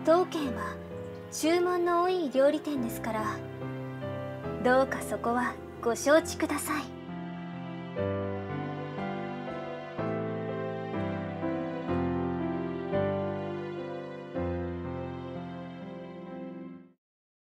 当軒は注文の多い料理店ですから、どうかそこはご承知ください。